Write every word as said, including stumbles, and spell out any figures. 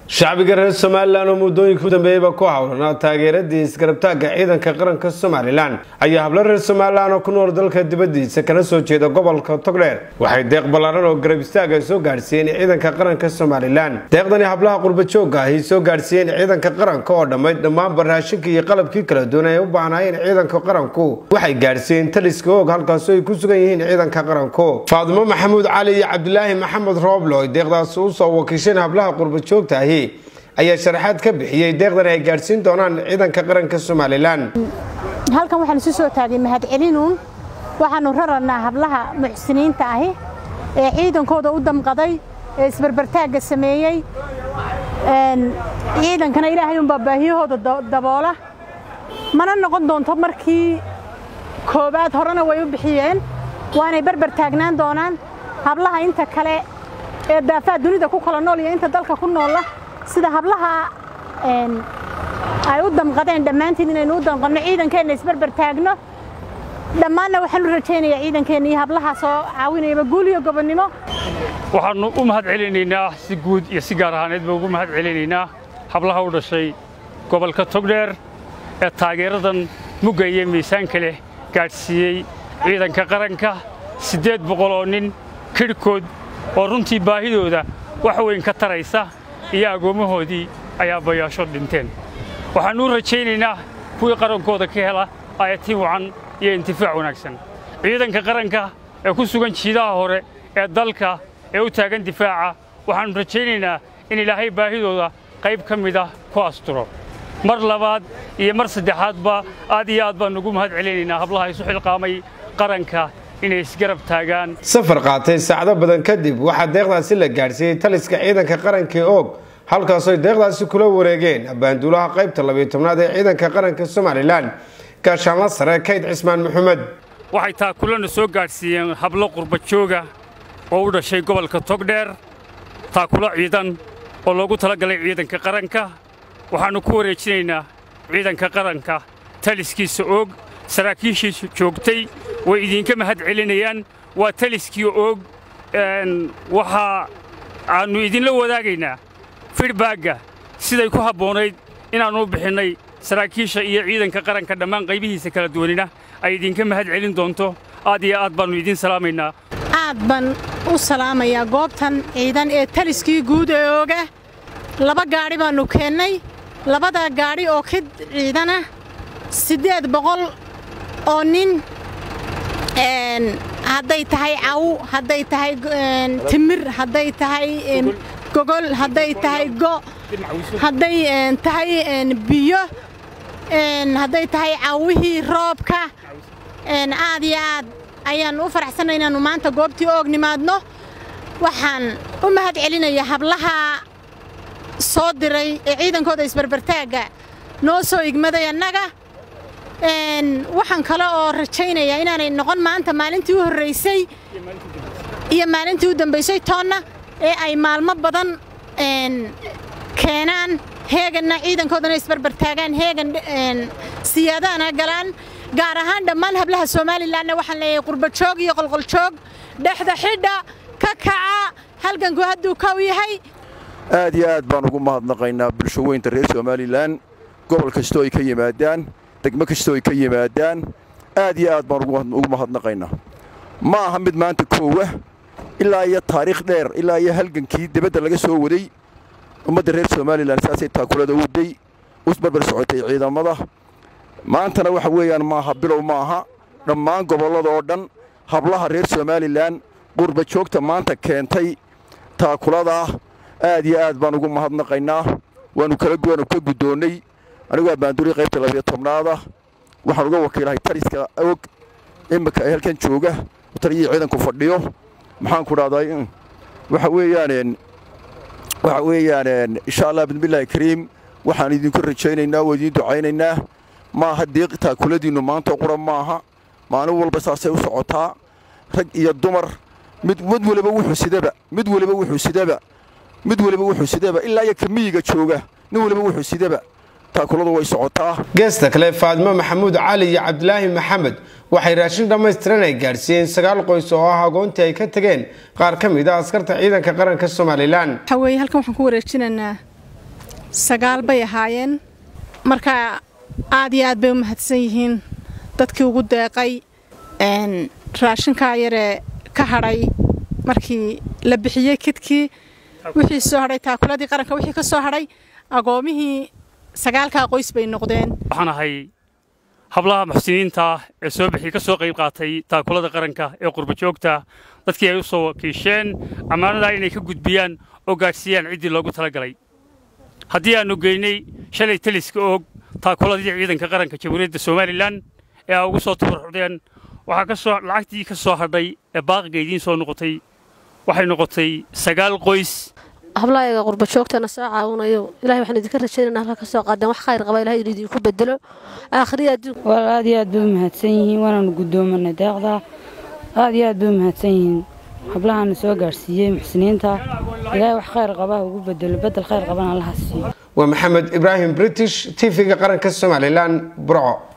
shacbiga reer Somaliland oo muddooyin ku dambeeyay ku hawlana taageeradii isgarabtaaga ciidanka qaranka Somaliland ayaa hablo reer Somaliland oo ku nool dalka dibadiisa kana soo jeeda gobolka Togdheer waxay deeq balaaran oo garab istaaga soo gaarsiiyeen ciidanka qaranka Somaliland deeqdani hablaha qurba joogga ah soo gaarsiiyeen ciidanka qaranka oo dhammayd dhammaan barnaamijkii iyo qalabkii kala duwan ee u baahnayeen ciidanka qaranku waxay gaarsiiyeen taliska oo halkaas ay ku sugan yihiin ciidanka qaranku Faadimo Maxamuud Cali iyo Cabdilaahi Maxamed Rooblo deeqdaas uu soo wakiishay hablaha qurba joogta ah ayaa sharaxaad ka bixiyay deeqdan ay gaarsiin doonaan ciidanka qaranka Somaliland halkan waxaan soo soo taagay mahad celinuun waxaanu raranaa hablaha muxsiniinta ah ee ciidankooda u damqaday ee isbarbartaaga sameeyay een ciidankana Ilaahay uu baahiyahooda daboola mana noqon doonto markii koobaad horena way u bixiyeen waanay barbar taagnaan doonaan hablaha inta kale ee daafaha dunida ku kala nool iyo inta dalka ku nool sida hablaha een ay u damqadeen dhamaantiin inaynu u damqano ciidankeena isbarbar taagno dhamaanna waxaan rajaynayaa ciidankeena iyo hablaha soo caawinayba guul iyo gobonnimo waxaanu u mahad celinaynaa si guud iyo si gaar ahaaneed ugu mahad celinaynaa hablaha u dhashay gobolka Togdheer ee taageeradan mugaya miisaanka leh gaarsiiyay ciidanka qaranka sideed boqol oo nin kirkood oo runtii baahidooda wax weyn ka taraysa iyo agoomahoodii ayaa bayaasho dhinteen waxaan u rajaynaynaa kuwii qarankooda ka hela ayatiin wacan iyo intifaac wanaagsan ciidanka qaranka ee ku sugan jiidaha hore ee dalka ee u taagan difaaca waxaan rajaynaynaa in Ilaahay baahidooda qayb ka mid ah ku asturo mar labaad iyo mar saddexaadba aad iyo aad baan ugu mahad celinaynaa hablaha isu xilqaamay qaranka inay isgarab taagaan safar qaatay saacado badan kadib waxa deeqdaasi la gaarsiiyay taliska ciidanka qaranka og halkaas ay deeqdaasi kula wareegeen abaanduulaha qaybta laba iyo tobnaad ee ciidanka qaranka Somaliland gaashaanla sare Kayd Cismaan Maxamed waxay taa kulana soo gaarsiiyeen hablo qurba jooga oo u dhashay gobolka Togdheer taa kula ciidan oo loogu talagalay ciidanka qaranka waxaanu ku wareejinaynaa ciidanka qaranka taliskiisa og saraakiishiisa joogtay way idinka mahad celinayaan waa taliskii og een waxa aanu idinla wadaagaynaa feedbacka siday ku haboonayd inaanu bixinay saraakiisha iyo ciidanka qaranka dhammaan qaybihiisa kala duwanina ay idinka mahad celin doonto aad iyo aad baanu idin salaamaynaa aad ban u salaamayaa goobtan ciidan ee taliskii guud ee oga laba gaari baanu keenay labada gaari oo ka ciidana sideed boqol oo nin een haday tahay caw haday tahay timir haday tahay gogol haday tahay go haday tahay biyo een haday tahay cawihii roobka een aad iyo aad ayaan u faraxsanahay inaanu maanta goobtii oognimaadno waxaan u mahad celinayaa hablaha soo diray ee ciidankooda isbarbartaaga noo soo igmaday annaga een waxaan kale oo rajaynayaa inaanay noqon maanta maalintii u horeysay iyo maalintii u dambeysay toonna ee ay maalmo badan een keenaan heeganna ciidankoodana isbarbartaagaan heegan een siyaadana galaan gaar ahaan dhammaan hablaha Somaliland waxaan leeyahay qurba joog iyo qolqol joog dhaxda xidha ka kaca halkan hadduu ka yahay aad iyo aad baan ugu mahadnaqaynaa bulshooyinka reer Somaliland gobol kasta oo ay ka yimaadaan degmo kasta oo ay ka yimaadaan aad iyo aad baan ugu mahadnaqaynaa ma aha mid maanta koowa ilaa iyo taariikh dheer ilaa iyo halgankii dibadda laga soo waday ummadda reer Somaliland saasay taakulada u day usbarbar socotay ciidamada maantana waxa weeyaan ma aha bilow ma aha dhammaan gobolada oo dhan hablaha reer Somaliland qurba joogta maanta keentay taakulada aad iyo aad baan ugu mahadnaqaynaa waanu kala go'an ka gudoonay anigu abaanduuli qaybta laba iyo tobnaad waxaan uga wakiilahay taliska og imika halkan jooga taliye ciidanku fadhiyo maxaan ku raadayay waxa weeyaan waxa weeyaan insha Allah bismillaahi kariim waxaan idinku rajaynaynaa oo idin ducaynaynaa ma haddii taakuladiinu maanta quran ma aha maalin walba saasay u socotaa rag iyo dumar mid mid waliba wuxuu sidaba mid waliba wuxuu sidaba mid waliba wuxuu sidaba ilaa iyo kamiiga jooga nin waliba wuxuu sidaba taakuladu way socotaa geesta kale Faadimo Maxamuud Cali iyo Cabdilaahi Maxamed waxay raashin dhameystiran ay gaarsiiyeen sagaal qoys oo ah agoontii ay ka tageen qaar ka mid ah askarta ciidanka qaranka Somaliland waxa weey halkan waxaan ku wareejinaynaa sagaal bay ahaayeen marka aad iyo aad bay u mahadsan yihiin dadkii ugu deeqay een raashinka yare ka hadhay markii la bixiyay kidkii wixii soo hadhay taakuladii qaranka wixii ka soo hadhay agoomihii sagaalka qoys bay noqdeen waxaan ahay hablaha muxsiniinta ee soo bixi ka soo qayb qaatay taakulada qaranka ee qurba joogta dadkii ay u soo wakiisheen amaanada inay ka gudbiyaan oo gaarsiiyaan cidii loogu talagalay haddii aanu geynay shalay taliska og taakuladii ciidanka qaranka Jamhuuriyadda Soomaaliland ee ugu soo tabarucdeen waxa ka soo lacagtii ka soo hadhay ee baaqgeedin soo noqotay waxay noqotay sagaal qoys hablaayga qurba joogtana soo caawinayo ilaahay waxaan idinka rajaynaynaa halka ka soo qaadaan wax khayr qaba ilaahay idinku bedelo aakhiriyada aad iyo aad bay mahadsan yihiin waana gudoomanay deeqda aad iyo aad bay mahadsan yihiin hablahan soo gaarsiiyay muxsiniinta ilaahay wax khayr qaba ugu bedelo bedel khayr qabana Allah siiyo ومحمد إبراهيم بريتش تيفي قرن كالسوماليلان برعو